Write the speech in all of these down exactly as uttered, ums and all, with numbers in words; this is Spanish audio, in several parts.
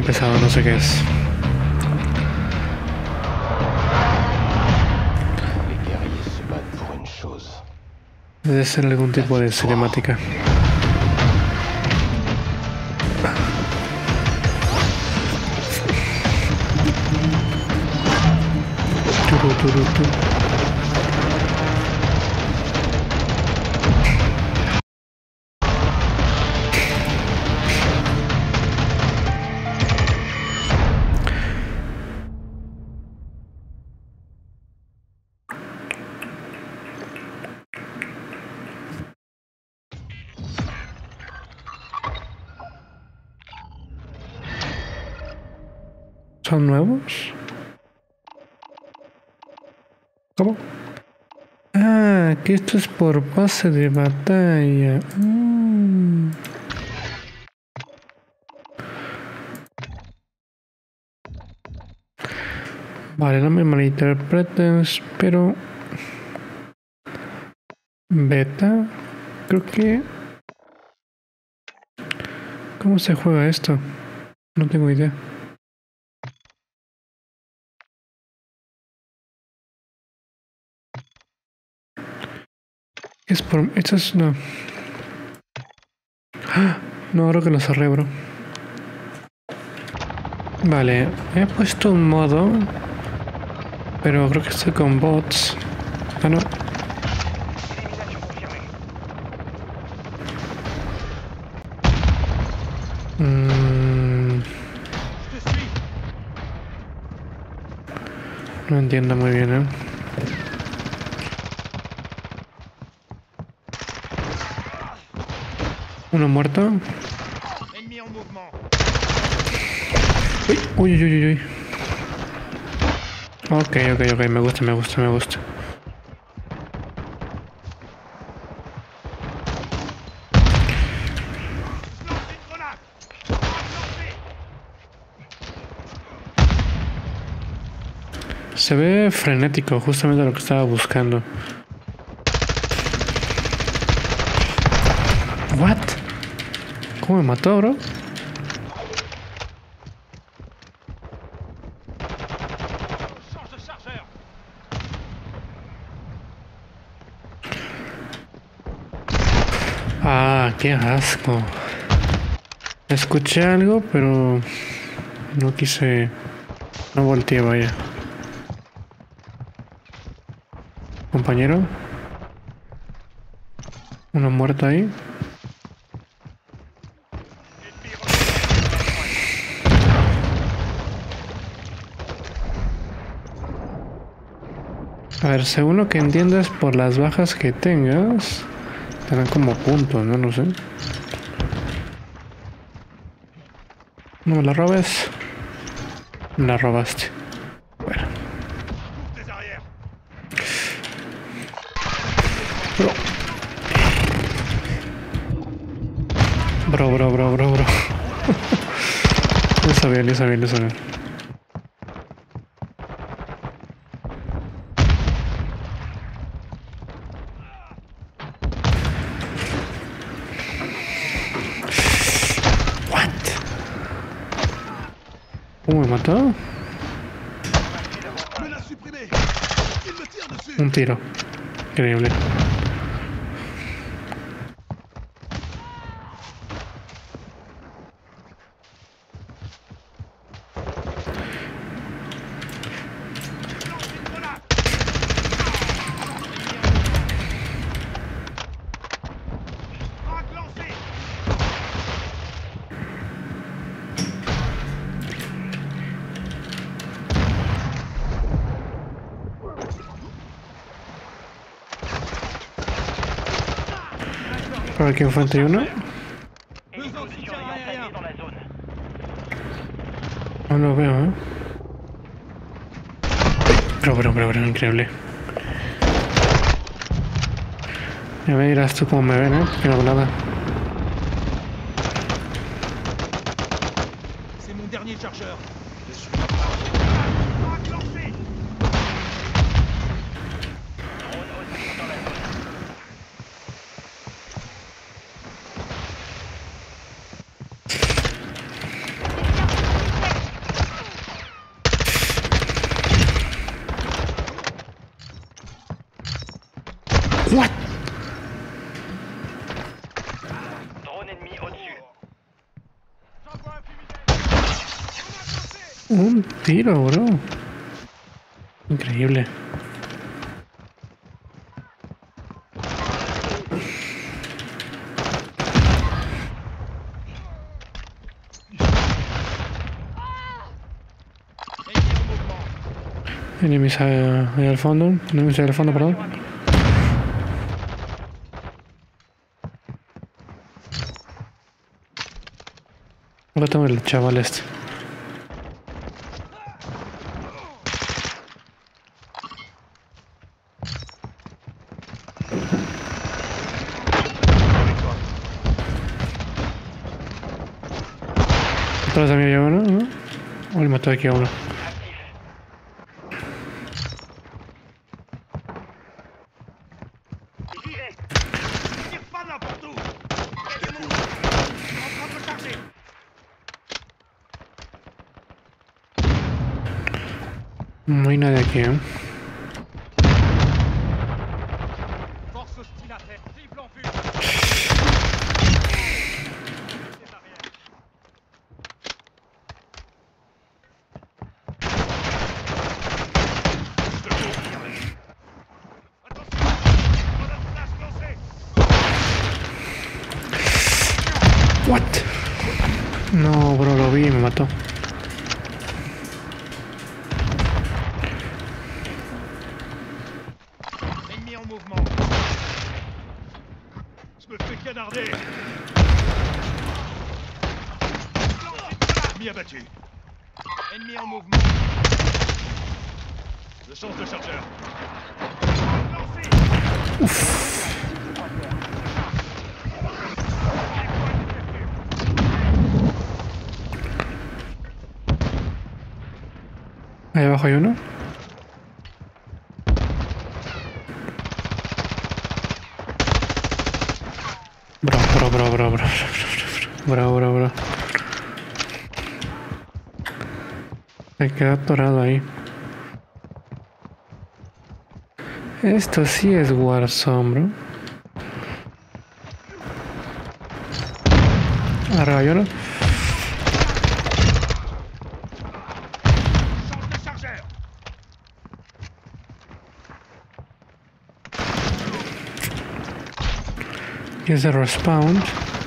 pesado, no sé qué es. Debe ser algún tipo de cinemática. Turu, turu, turu. ¿Son nuevos? ¿Cómo? Ah, que esto es por pase de batalla. Mm. Vale, no me malinterpretes, pero... Beta, creo que... ¿Cómo se juega esto? No tengo idea. Es por... Esto es... No. ¡Ah! No, ahora que lo cerré, bro. Vale, he puesto un modo... Pero creo que estoy con bots. Ah, no. Mm, no entiendo muy bien, ¿eh? Uno muerto. Uy, uy, uy, uy. Ok, ok, ok, me gusta, me gusta, me gusta. Se ve frenético, justamente lo que estaba buscando. What? ¿Cómo me mató, bro? Ah, qué asco. Escuché algo, pero no quise... No volteé, vaya. Compañero. Uno muerto ahí. A ver, según lo que entiendas, por las bajas que tengas, te dan como puntos, ¿no? No sé. No me la robes. Me la robaste. Bueno. Bro. Bro, bro, bro, bro, bro. Lo sabía, lo sabía, lo sabía. ¿Cómo me mató? Un tiro. Increíble. Por aquí enfrente hay uno. No lo veo, ¿eh? Pero, pero, pero, pero, increíble. Ya me dirás tú cómo me ven, ¿eh? Que no hago nada. What? Drone ennemi au-dessus. Un tiro, bro. Increíble. Enemies ahí, ahí al fondo. Enemies ahí al fondo, perdón. Acá tengo el chaval este. Atrás de mí había uno, ¿no? Uy, mató aquí a uno. No hay nadie aquí, ¿eh? What? No, bro, lo vi y me mató. Ennemi en mouvement. Je me fais canarder. Ennemi abattu. Ennemi en mouvement. Je change de chargeur. Ahí abajo hay uno. Bro, bro, bro, bro, bro, bro, bro, bro, bro. Me queda atorado ahí. Esto sí es Warzone, bro. Arriba hay uno. Y es de respawn.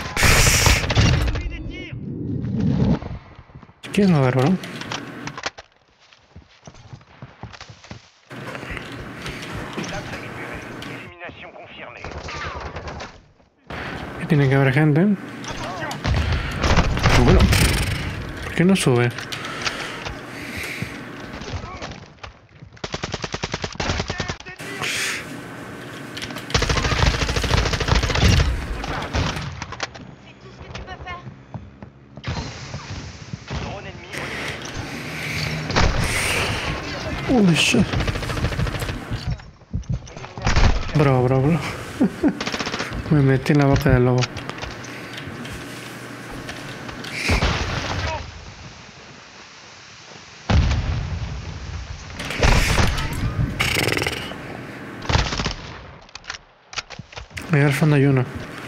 ¿Quieres mover, bro? Élimination confirmée. Y tiene que haber gente. Bueno, ¿por qué no sube? Holy shit. Bro, bro, bro. Me metí en la boca del lobo. Allá al fondo hay uno.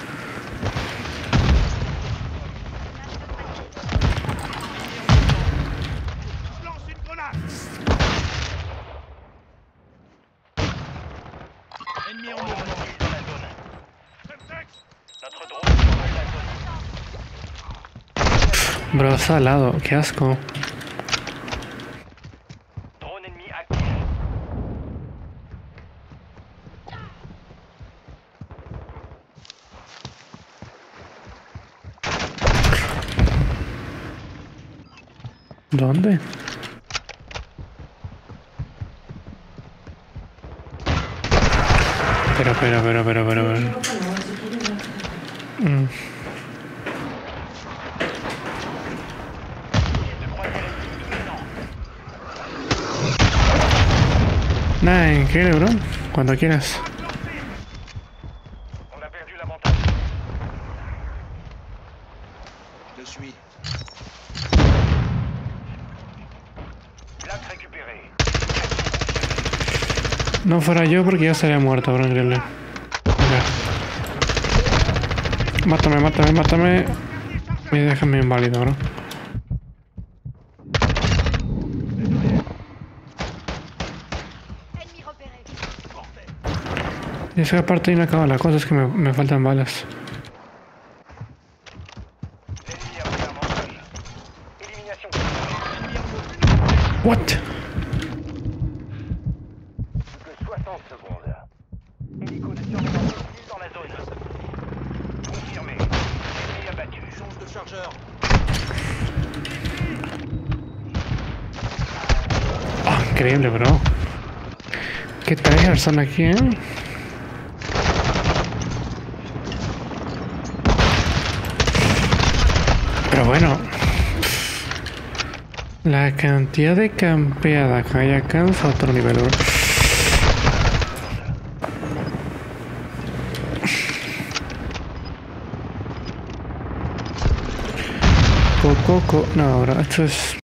Ennemi en mouvement. Notre drone contrôle la zone. Bro, está al lado. Qué asco. Drone ennemi actif. ¿Dónde? Pero, pero, pero, pero, pero, pero. Mm. Nada, increíble, bro. Cuando quieras. On a perdu la montagne. Je suis. Plaque récupérée. No fuera yo porque ya estaría muerto, bro, increíble. Mátame, mátame, mátame. Y déjame inválido, ¿no? Ennemi repéré. Y esa parte ahí no acaba la cosa, es que me, me faltan balas. L'ennemi a pris un montage. Élimination. What? Plus que soixante secondes. Hélico de surveillance hostile dans la zone. Confirmé. Ennemi abattu. Change de chargeur. Oh, increíble, bro. Qué tryhards son aquí, ¿eh? Pero bueno, la cantidad de campeada que hay acá es a otro nivel, bro. Coco, co no, bro, esto es